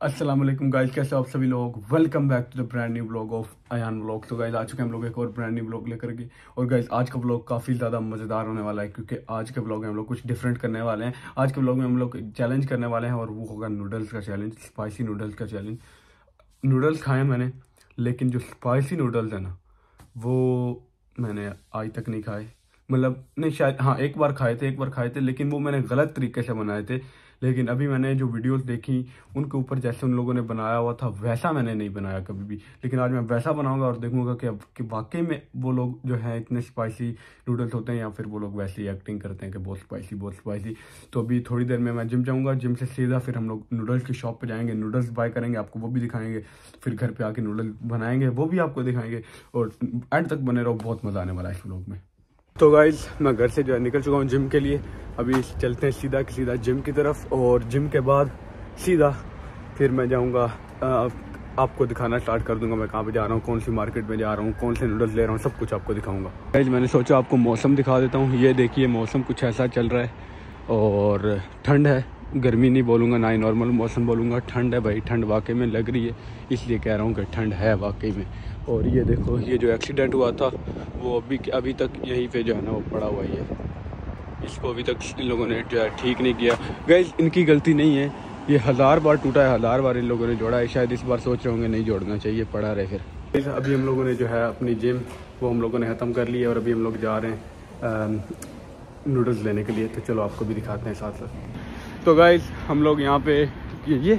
अस्सलाम वालेकुम गाइस, कैसे हो आप सभी लोग। Welcome back to the brand new blog of Ayan vlog. तो गाइस आ चुके हैं हम लोग एक और ब्रांड न्यू ब्लॉग लेकर के। और गाइस आज का ब्लॉग काफ़ी ज़्यादा मज़ेदार होने वाला है, क्योंकि आज के ब्लॉग में हम लोग कुछ डिफरेंट करने वाले हैं। आज के ब्लॉग में हम लोग चैलेंज करने वाले हैं और वो होगा नूडल्स का चैलेंज, स्पाइसी नूडल्स का चैलेंज। नूडल्स खाए मैंने, लेकिन जो स्पाइसी नूडल्स है ना, वो मैंने आज तक नहीं खाए। मतलब नहीं, शायद हाँ एक बार खाए थे, लेकिन वो मैंने गलत तरीके से बनाए थे। लेकिन अभी मैंने जो वीडियोस देखी उनके ऊपर जैसे उन लोगों ने बनाया हुआ था वैसा मैंने नहीं बनाया कभी भी। लेकिन आज मैं वैसा बनाऊंगा और देखूंगा कि वाकई में वो लोग जो है इतने स्पाइसी नूडल्स होते हैं या फिर वो लोग वैसे ही एक्टिंग करते हैं कि बहुत स्पाइसी बहुत स्पाइसी। तो अभी थोड़ी देर में मैं जिम जाऊँगा, जिम से सीधा फिर हम लोग नूडल्स की शॉप पर जाएंगे, नूडल्स बाय करेंगे, आपको वो भी दिखाएंगे। फिर घर पर आके नूडल्स बनाएंगे, वो भी आपको दिखाएंगे। और एंड तक बने रहो, बहुत मज़ा आने वाला है इस व्लॉग में। तो गाइज मैं घर से जो है निकल चुका हूँ जिम के लिए। अभी चलते हैं सीधा जिम की तरफ, और जिम के बाद सीधा फिर मैं जाऊँगा, आपको दिखाना स्टार्ट कर दूंगा मैं कहाँ पे जा रहा हूँ, कौन सी मार्केट में जा रहा हूँ, कौन से नूडल्स ले रहा हूँ, सब कुछ आपको दिखाऊंगा। गाइज मैंने सोचा आपको मौसम दिखा देता हूँ। ये देखिए मौसम कुछ ऐसा चल रहा है और ठंड है, गर्मी नहीं बोलूँगा, ना ही नॉर्मल मौसम बोलूँगा, ठंड है भाई। ठंड वाकई में लग रही है, इसलिए कह रहा हूँ कि ठंड है वाकई में। और ये देखो, ये जो एक्सीडेंट हुआ था वो अभी तक यहीं पे जो है ना वो पड़ा हुआ ही है। इसको अभी तक इन लोगों ने जो है ठीक नहीं किया। गाइस इनकी गलती नहीं है, ये 1000 बार टूटा है, 1000 बार इन लोगों ने जोड़ा है। शायद इस बार सोच रहे होंगे नहीं जोड़ना चाहिए, पड़ा रहे। फिर अभी हम लोगों ने जो है अपनी जिम वो हम लोगों ने ख़त्म कर ली है और अभी हम लोग जा रहे हैं नूडल्स लेने के लिए। तो चलो आपको भी दिखाते हैं साथ साथ। तो गाइस हम लोग यहाँ पे ये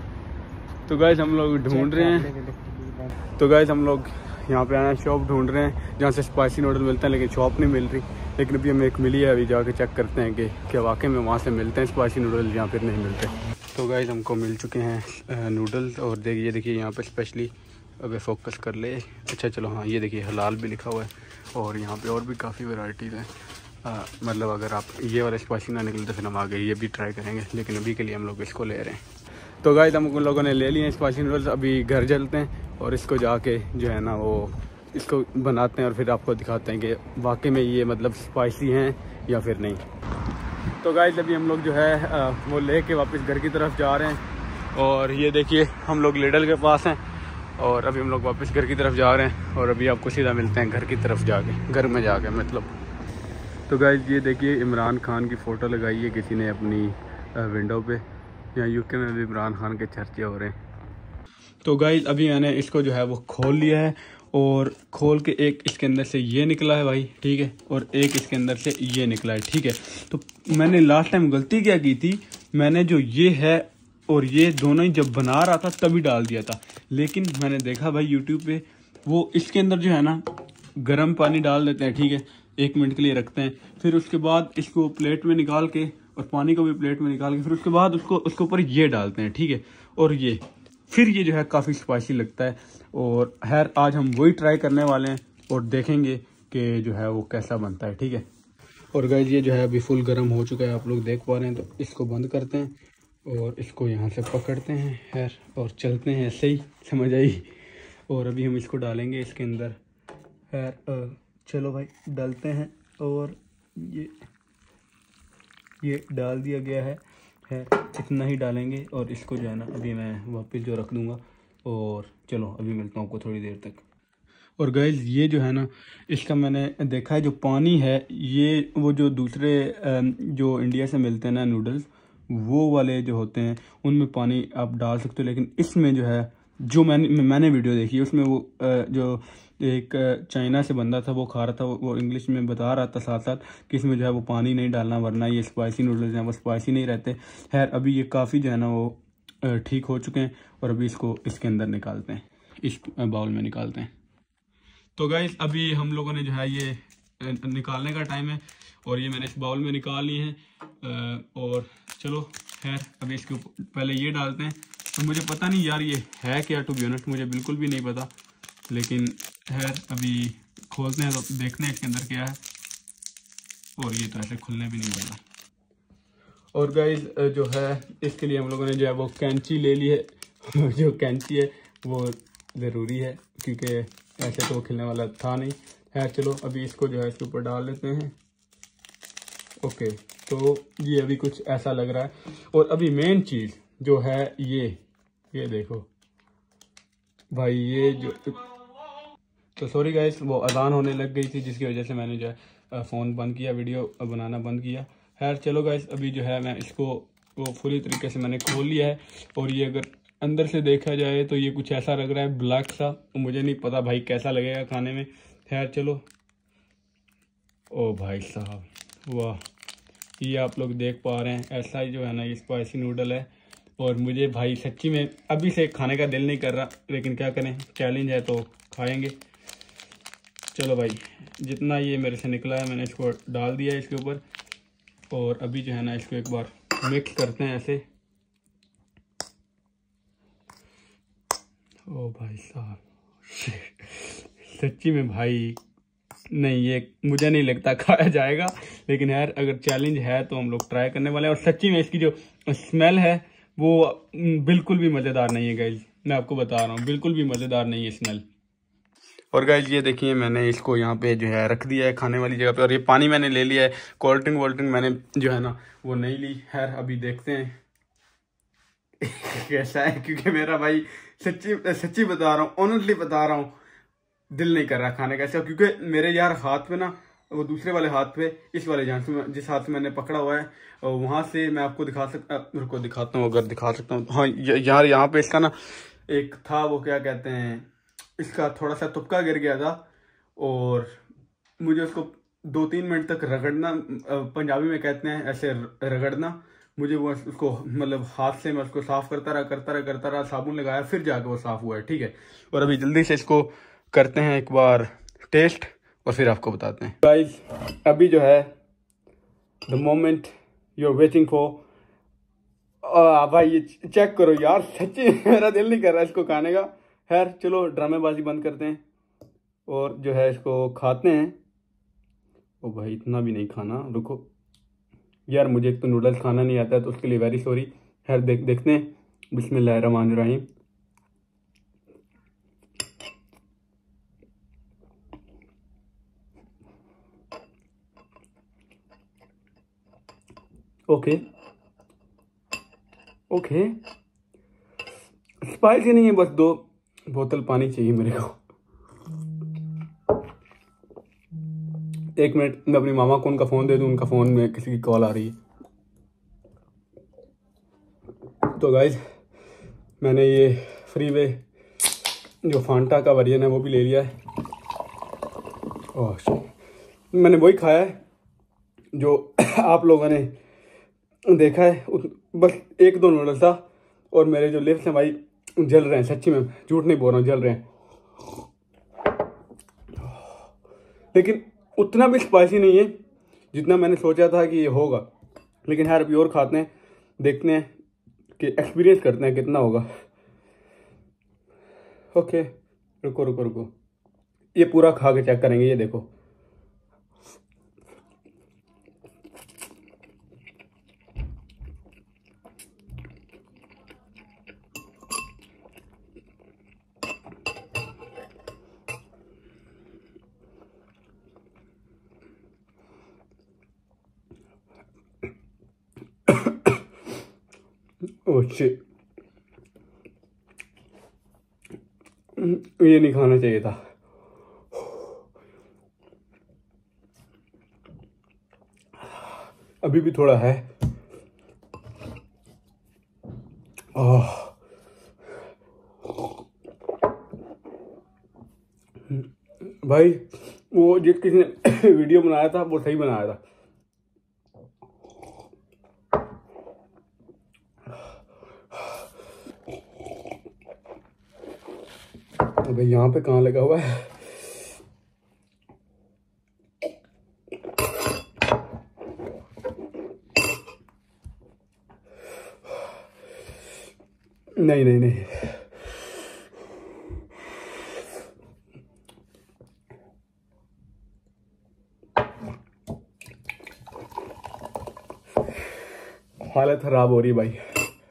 तो गाइस हम लोग ढूंढ रहे हैं। तो गाइस हम लोग यहाँ पे आए शॉप ढूंढ रहे हैं जहाँ से स्पाइसी नूडल मिलते हैं, लेकिन शॉप नहीं मिल रही। लेकिन अभी हमें एक मिली है, अभी जाके चेक करते हैं कि क्या वाकई में वहाँ से मिलते हैं स्पाइसी नूडल या फिर नहीं मिलते। तो गाइस हमको मिल चुके हैं नूडल्स। और देखिए यहाँ पे स्पेशली, अबे फोकस कर ले, अच्छा चलो हाँ, ये देखिए हलाल भी लिखा हुआ है। और यहाँ पे और भी काफ़ी वेराइटीज़ हैं। मतलब अगर आप ये वाला स्पाइसी ना निकले तो फिर हम आगे ये भी ट्राई करेंगे, लेकिन अभी के लिए हम लोग इसको ले रहे हैं। तो गाइस हम उन लोगों ने ले लिए हैं स्पाइसी नूडल्स। अभी घर चलते हैं और इसको जाके जो है ना वो इसको बनाते हैं और फिर आपको दिखाते हैं कि वाकई में ये मतलब स्पाइसी हैं या फिर नहीं। तो गाइस अभी हम लोग जो है वो लेके वापस घर की तरफ जा रहे हैं। और ये देखिए हम लोग लिडल के पास हैं और अभी हम लोग वापस घर की तरफ जा रहे हैं। और अभी आपको सीधा मिलते हैं घर की तरफ जाके, घर में जाके मतलब। तो गाइस ये देखिए इमरान खान की फ़ोटो लगाई है किसी ने अपनी विंडो पे। यहाँ यूके में भी इमरान खान के चर्चे हो रहे हैं। तो गाइस अभी मैंने इसको जो है वो खोल लिया है और खोल के एक इसके अंदर से ये निकला है भाई, ठीक है, और एक इसके अंदर से ये निकला है, ठीक है। तो मैंने लास्ट टाइम गलती क्या की थी, मैंने जो ये है और ये दोनों ही जब बना रहा था तभी डाल दिया था। लेकिन मैंने देखा भाई यूट्यूब पे वो इसके अंदर जो है ना गर्म पानी डाल देते हैं, ठीक है, 1 मिनट के लिए रखते हैं, फिर उसके बाद इसको प्लेट में निकाल के और पानी को भी प्लेट में निकाल के फिर उसके बाद उसके ऊपर ये डालते हैं, ठीक है। और ये फिर ये जो है काफ़ी स्पाइसी लगता है। और खैर आज हम वही ट्राई करने वाले हैं और देखेंगे कि जो है वो कैसा बनता है, ठीक है। और गाइस ये जो है अभी फुल गर्म हो चुका है, आप लोग देख पा रहे हैं। तो इसको बंद करते हैं और इसको यहाँ से पकड़ते हैं खैर और चलते हैं, ऐसे ही समझ आई। और अभी हम इसको डालेंगे इसके अंदर खैर। चलो भाई डालते हैं और ये डाल दिया गया है इतना ही डालेंगे। और इसको जो है ना अभी मैं वापस जो रख दूंगा। और चलो अभी मिलता हूँ आपको थोड़ी देर तक। और गाइस ये जो है ना इसका मैंने देखा है, जो पानी है ये वो जो दूसरे जो इंडिया से मिलते हैं ना नूडल्स, वो वाले जो होते हैं उनमें पानी आप डाल सकते हो। लेकिन इसमें जो है जो मैंने वीडियो देखी उसमें वो जो एक चाइना से बंदा था वो खा रहा था, वो इंग्लिश में बता रहा था साथ साथ कि इसमें जो है वो पानी नहीं डालना, वरना ये स्पाइसी नूडल्स हैं वो स्पाइसी नहीं रहते। खैर अभी ये काफ़ी जो है ना वो ठीक हो चुके हैं और अभी इसको इसके अंदर निकालते हैं, इस बाउल में निकालते हैं। तो गाइस अभी हम लोगों ने जो है ये निकालने का टाइम है और ये मैंने इस बाउल में निकाल ली है। और चलो खैर अभी इसके पहले ये डालते हैं। तो मुझे पता नहीं यार ये है क्या, टू बी ऑनेस्ट मुझे बिल्कुल भी नहीं पता। लेकिन खैर अभी खोलते हैं तो देखते हैं इसके अंदर क्या है। और ये तो ऐसे खुलने भी नहीं वाला। और गाइस जो है इसके लिए हम लोगों ने जो है वो कैंची ले ली है। जो कैंची है वो ज़रूरी है क्योंकि ऐसे तो वो खिलने वाला था नहीं। खैर चलो अभी इसको जो है इसके ऊपर डाल लेते हैं। ओके तो ये अभी कुछ ऐसा लग रहा है। और अभी मेन चीज़ जो है ये ये देखो भाई, ये जो तो सॉरी गाइस, वो अजान होने लग गई थी जिसकी वजह से मैंने जो है फ़ोन बंद किया, वीडियो बनाना बंद किया। खैर चलो गाइस, अभी जो है मैं इसको वो पूरी तरीके से मैंने खोल लिया है। और ये अगर अंदर से देखा जाए तो ये कुछ ऐसा लग रहा है ब्लैक सा, मुझे नहीं पता भाई कैसा लगेगा खाने में। खैर चलो। ओ भाई साहब, वाह, ये आप लोग देख पा रहे हैं, ऐसा ही जो है ना ये स्पाइसी नूडल है। और मुझे भाई सच्ची में अभी से खाने का दिल नहीं कर रहा, लेकिन क्या करें, चैलेंज है तो खाएंगे। चलो भाई, जितना ये मेरे से निकला है मैंने इसको डाल दिया है इसके ऊपर। और अभी जो है ना इसको एक बार मिक्स करते हैं ऐसे। ओ भाई साहब, सच्ची में भाई नहीं, ये मुझे नहीं लगता खाया जाएगा, लेकिन यार अगर चैलेंज है तो हम लोग ट्राई करने वाले हैं। और सच्ची में इसकी जो स्मेल है वो बिल्कुल भी मज़ेदार नहीं है गाइज, मैं आपको बता रहा हूँ, बिल्कुल भी मज़ेदार नहीं है स्मेल। और गाइज ये देखिए, मैंने इसको यहाँ पे जो है रख दिया है खाने वाली जगह पे। और ये पानी मैंने ले लिया है, कोल्ड ड्रिंक वोल्ड ड्रिंक मैंने जो है ना वो नहीं ली। खैर अभी देखते हैं कैसा है, क्योंकि मेरा भाई सच्ची बता रहा हूँ, ऑनेस्टली बता रहा हूँ, दिल नहीं कर रहा खाने का ऐसा। क्योंकि मेरे यार हाथ पे ना, वो दूसरे वाले हाथ पे, इस वाले जहाँ से जिस हाथ से मैंने पकड़ा हुआ है वहां से मैं आपको रुको दिखाता हूँ, अगर दिखा सकता हूँ। हाँ यार, यहाँ पे इसका ना एक था, वो क्या कहते हैं, इसका थोड़ा सा तुपका गिर गया था। और मुझे उसको 2-3 मिनट तक रगड़ना, पंजाबी में कहते हैं ऐसे रगड़ना, मुझे वो उसको मतलब हाथ से मैं उसको साफ करता रहा, साबुन लगाया, फिर जाके वो साफ हुआ है, ठीक है। और अभी जल्दी से इसको करते हैं एक बार टेस्ट और फिर आपको बताते हैं। गाइस अभी जो है the moment you are waiting for, भाई ये चेक करो यार, सच्ची मेरा दिल नहीं कर रहा इसको खाने का। खैर चलो ड्रामेबाजी बंद करते हैं और जो है इसको खाते हैं। ओ भाई इतना भी नहीं खाना, रुको यार, मुझे एक तो नूडल्स खाना नहीं आता है, तो उसके लिए वेरी सॉरी। खैर देखते हैं, बिस्मिल्लाहिर्रहमानिर्रहीम। ओके ओके, स्पाइसी नहीं है, बस 2 बोतल पानी चाहिए मेरे को। 1 मिनट, मैं अपनी मामा को उनका फ़ोन दे दूं, उनका फ़ोन में किसी की कॉल आ रही है। तो गाइज मैंने ये फ्री वे जो फांटा का वर्जन है वो भी ले लिया है। ओह, मैंने वही खाया है जो आप लोगों ने देखा है, बस 1-2 नूडल था। और मेरे जो लिप्स हैं भाई जल रहे हैं, सच्ची में झूठ नहीं बोल रहा हूँ, जल रहे हैं। लेकिन उतना भी स्पाइसी नहीं है जितना मैंने सोचा था कि ये होगा। लेकिन यार अभी और खाते हैं, देखते हैं कि एक्सपीरियंस करते हैं कितना होगा। ओके रुको, ये पूरा खा के चेक करेंगे। ये देखो, ओह शिट, ये नहीं खाना चाहिए था। अभी भी थोड़ा है। भाई वो जिस किसी ने वीडियो बनाया था वो सही बनाया था। अबे यहाँ पे कहाँ लगा हुआ है? नहीं हालत खराब हो रही है भाई।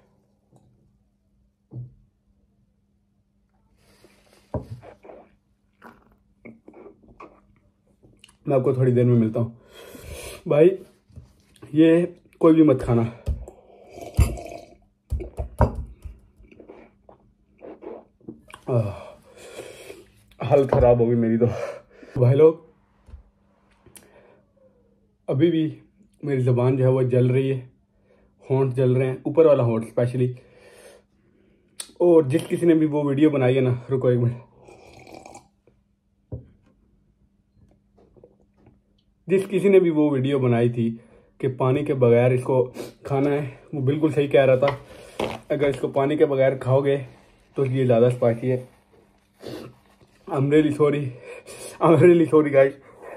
मैं आपको थोड़ी देर में मिलता हूँ भाई। ये कोई भी मत खाना, हालत ख़राब हो गई मेरी तो। भाई लोग अभी भी मेरी ज़ुबान जो है वो जल रही है, होंठ जल रहे हैं, ऊपर वाला होंठ स्पेशली। और जिस किसी ने भी वो वीडियो बनाई है ना, रुको एक मिनट, जिस किसी ने भी वो वीडियो बनाई थी कि पानी के बगैर इसको खाना है, वो बिल्कुल सही कह रहा था। अगर इसको पानी के बगैर खाओगे तो ये ज़्यादा स्पाइसी है। I'm really sorry गाइस,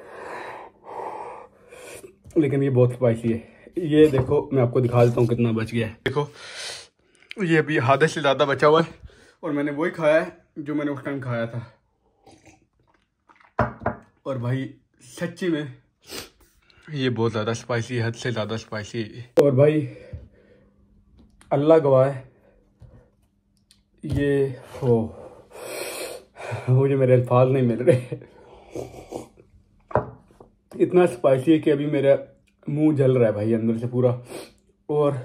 लेकिन ये बहुत स्पाइसी है। ये देखो मैं आपको दिखा देता हूँ कितना बच गया है। देखो ये अभी आधे से ज़्यादा बचा हुआ है और मैंने वही खाया है जो मैंने उस टाइम खाया था। और भाई सच्ची में ये बहुत ज़्यादा स्पाइसी है, हद से ज़्यादा स्पाइसी है। और भाई अल्लाह गवाह है, ये हो मुझे मेरे अल्फाज नहीं मिल रहे। इतना स्पाइसी है कि अभी मेरा मुंह जल रहा है भाई अंदर से पूरा। और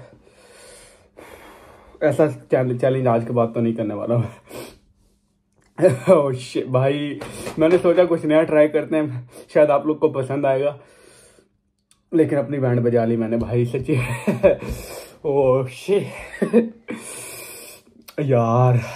ऐसा चैलेंज आज के बाद तो नहीं करने वाला मैं। ओह शिट भाई, मैंने सोचा कुछ नया ट्राई करते हैं, शायद आप लोग को पसंद आएगा, लेकिन अपनी बैंड बजा ली मैंने भाई सच्ची। ओह शिट यार,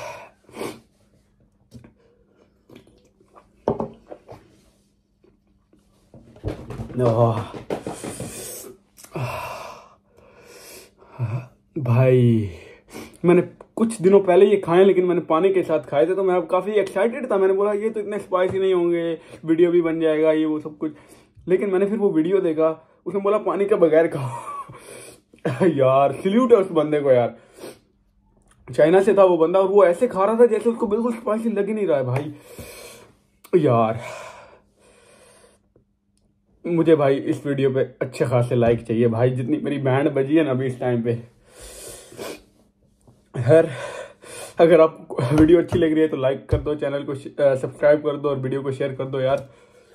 भाई मैंने कुछ दिनों पहले ये खाए, लेकिन मैंने पानी के साथ खाए थे, तो मैं अब काफ़ी एक्साइटेड था। मैंने बोला ये तो इतने स्पाइसी नहीं होंगे, वीडियो भी बन जाएगा ये वो सब कुछ। लेकिन मैंने फिर वो वीडियो देखा, उसने बोला पानी के बगैर खाओ। यार सल्यूट है उस बंदे को यार, चाइना से था वो बंदा और वो ऐसे खा रहा था जैसे उसको बिल्कुल स्पाइसी लग ही नहीं रहा है भाई। यार मुझे भाई इस वीडियो पे अच्छे खासे लाइक चाहिए भाई, जितनी मेरी बैंड बजी है ना अभी इस टाइम पे। खैर अगर आपको वीडियो अच्छी लग रही है तो लाइक कर दो, चैनल को सब्सक्राइब कर दो और वीडियो को शेयर कर दो यार।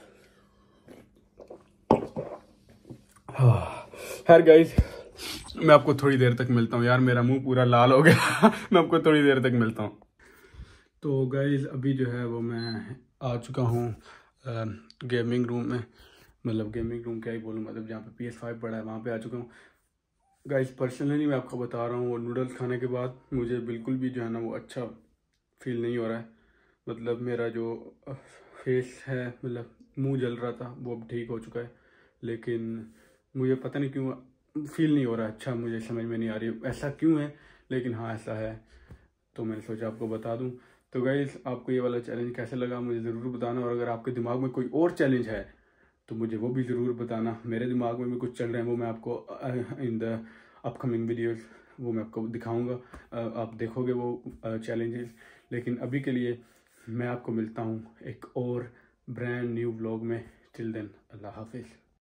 खैर गाइस मैं आपको थोड़ी देर तक मिलता हूँ यार, मेरा मुंह पूरा लाल हो गया। मैं आपको थोड़ी देर तक मिलता हूँ। तो गाइस अभी जो है वो मैं आ चुका हूँ गेमिंग रूम में, मतलब गेमिंग रूम क्या ही बोलूँ, मतलब जहाँ पे PS5 पड़ा है वहाँ पे आ चुका हूँ। गाइस पर्सनली मैं आपको बता रहा हूँ, वो नूडल्स खाने के बाद मुझे बिल्कुल भी जो है ना वो अच्छा फील नहीं हो रहा है। मतलब मेरा जो फेस है, मतलब मुंह जल रहा था, वो अब ठीक हो चुका है, लेकिन मुझे पता नहीं क्यों फील नहीं हो रहा अच्छा, मुझे समझ में नहीं आ रही ऐसा क्यों है, लेकिन हाँ ऐसा है। तो मैंने सोचा आपको बता दूं। तो गाइस आपको ये वाला चैलेंज कैसे लगा मुझे ज़रूर बताना, और अगर आपके दिमाग में कोई और चैलेंज है तो मुझे वो भी ज़रूर बताना। मेरे दिमाग में भी कुछ चल रहे हैं, वो मैं आपको इन द अपकमिंग वीडियोस वो मैं आपको दिखाऊंगा, आप देखोगे वो चैलेंजेस। लेकिन अभी के लिए मैं आपको मिलता हूँ एक और ब्रांड न्यू व्लॉग में। टिल देन अल्लाह हाफिज़।